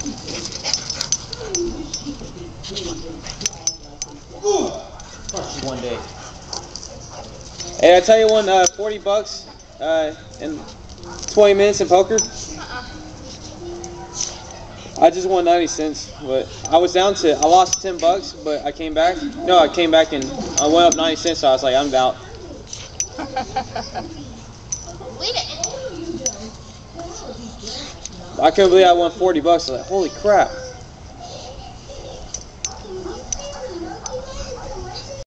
Crush you one day. Hey, I tell you one, $40 in 20 minutes in poker. I just won 90 cents, but I was down to, I lost $10, but I came back. No, I came back and I went up 90 cents, so I was like, I'm out. I couldn't believe I won $40. I was like, holy crap.